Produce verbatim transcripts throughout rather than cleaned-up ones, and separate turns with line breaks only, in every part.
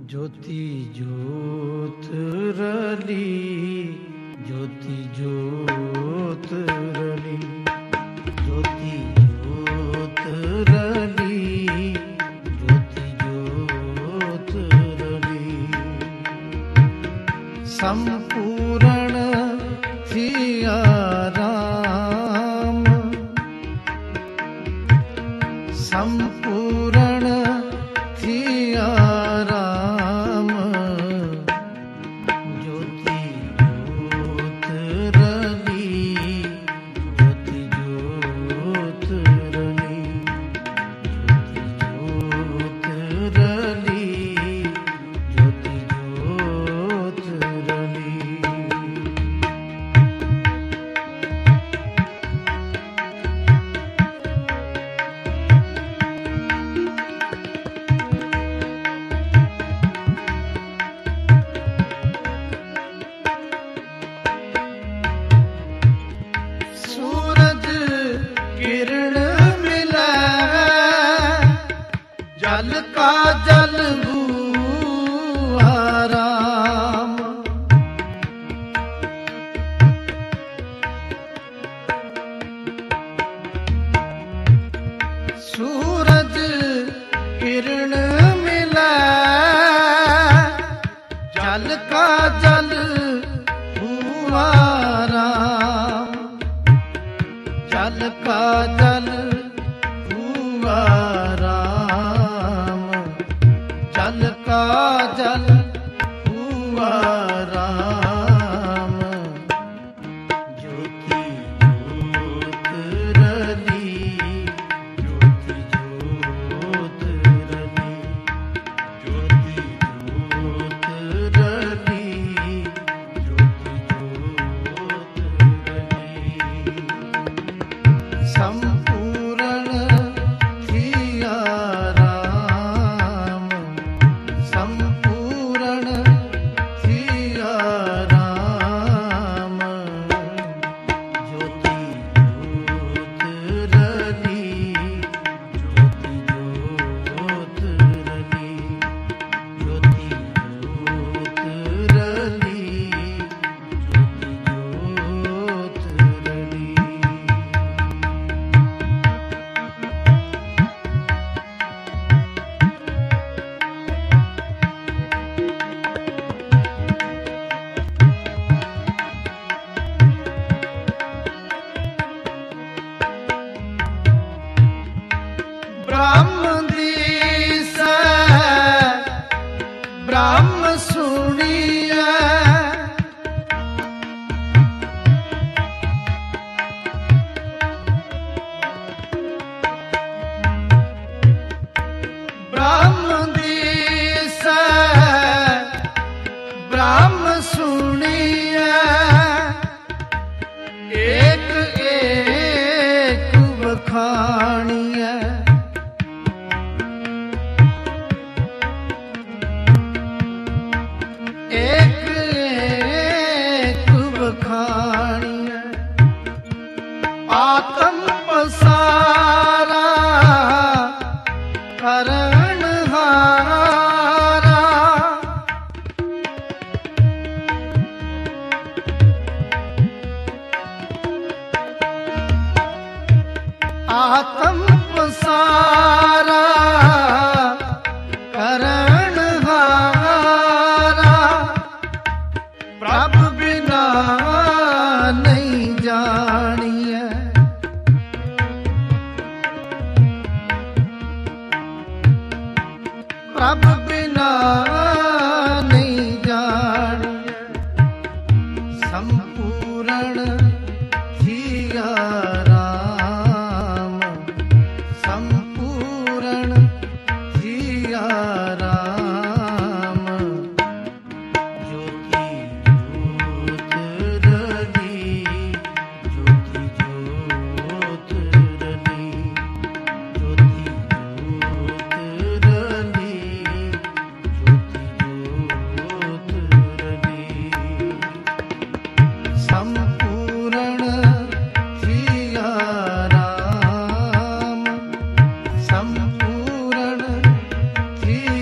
ज्योति ज्योत रली, ज्योति ज्योत रली, ज्योति ज्योत रली, ज्योति ज्योत रली। संपूर्ण थिया राम, संपूर्ण थिया राम, ज्योति ज्योत रली, ज्योति ज्योत रली, ज्योति ज्योत रली, ज्योति ज्योत रली। जल का जल हुआ राम, सूरज किरण मिला, जल का जल हुआ राम, जल का जल हुआ राम, जल का जल हुआ राम, ज्योति ज्योत रली, ज्योति ज्योत रली, ज्योति ज्योत रली, ज्योति ज्योत रली। संपूर्ण थिया राम, संपूर्ण थिया राम, ज्योति ज्योत रली, ज्योति ज्योत रली, ज्योति ज्योत रली, ज्योति ज्योत रली। ब्रह्म दृश ब्रह्म सुनिया, ब्रह्म दृश ब्रह्म सुनिया, एक एक बखानिया, एक एक बखानिया, आत्म पसारा करण हारा, आत्म पसारा करण हारा, प्रभु बिना नहीं जानिए, प्रभु बिना नहीं जानिए। संपूर्ण थिया राम, संपूर्ण थिया राम, ज्योति ज्योत रली, ज्योति ज्योत रली, ज्योति ज्योत रली, ज्योति ज्योत रली। संपूर्ण थिया राम, संपूर्ण थिया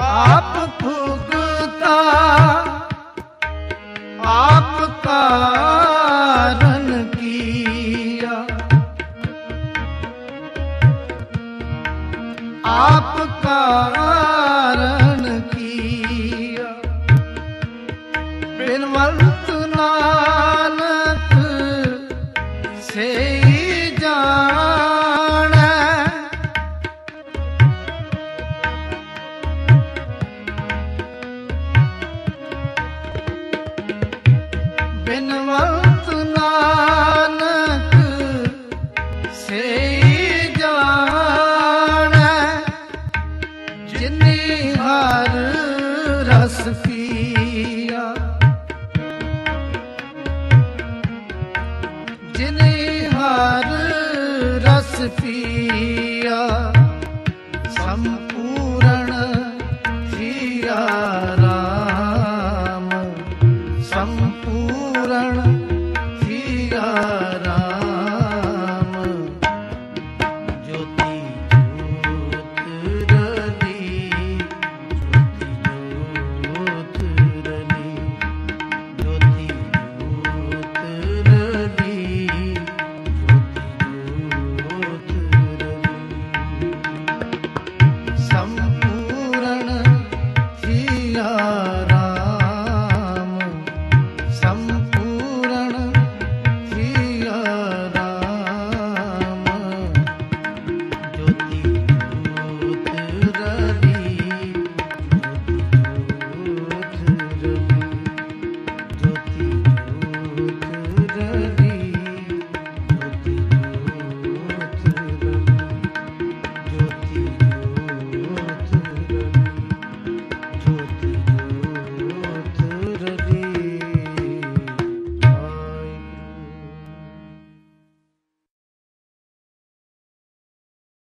आप भुगता आप कारण किया, आप कारण किया। बिनवंत नानक से जाने, बिनवंत नानक से जाने, जिने हर रस पिया, जिने हर रस पिया, संपूर्ण जिया